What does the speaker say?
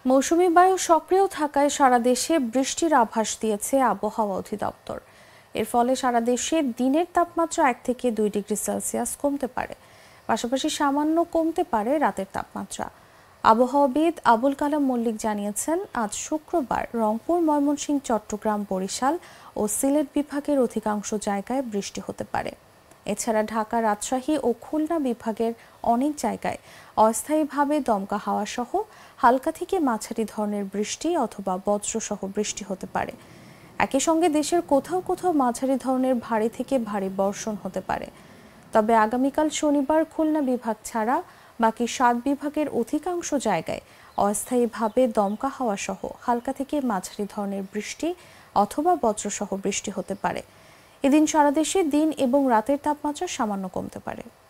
মৌসুমী বায়ু সক্রিয় থাকায় সারা দেশে বৃষ্টির আভাস দিয়েছে আবহাওয়া অধিদপ্তর। এর ফলে সারা দেশে দিনের তাপমাত্রা 1 থেকে 2 ডিগ্রি সেলসিয়াস কমতে পারে, পাশাপাশি সামান্য কমতে পারে রাতের তাপমাত্রা। আবহাওয়াবিদ আবুল কালাম মল্লিক জানিয়েছেন, আজ শুক্রবার রংপুর, ময়মনসিংহ, চট্টগ্রাম, বরিশাল ও সিলেট বিভাগের অধিকাংশ জায়গায় বৃষ্টি হতে পারে। এছাড়া ঢাকা, রাজশাহী ও খুলনা বিভাগের অনেক জায়গায় অস্থায়ীভাবে দমকা হাওয়া সহ হালকা থেকে মাঝারি ধরনের বৃষ্টি অথবা বজ্রসহ বৃষ্টি হতে পারে। একই সঙ্গে দেশের কোথাও কোথাও মাঝারি ধরনের ভারী থেকে ভারী বর্ষণ হতে পারে। তবে আগামীকাল শনিবার খুলনা বিভাগ ছাড়া বাকি 7 বিভাগের অধিকাংশ জায়গায় অস্থায়ীভাবে দমকা হাওয়া সহ হালকা থেকে মাঝারি ধরনের বৃষ্টি অথবা বজ্রসহ বৃষ্টি হতে পারে। এদিন সারা দেশে দিন এবং রাতের তাপমাত্রা সামান্য কমতে পারে।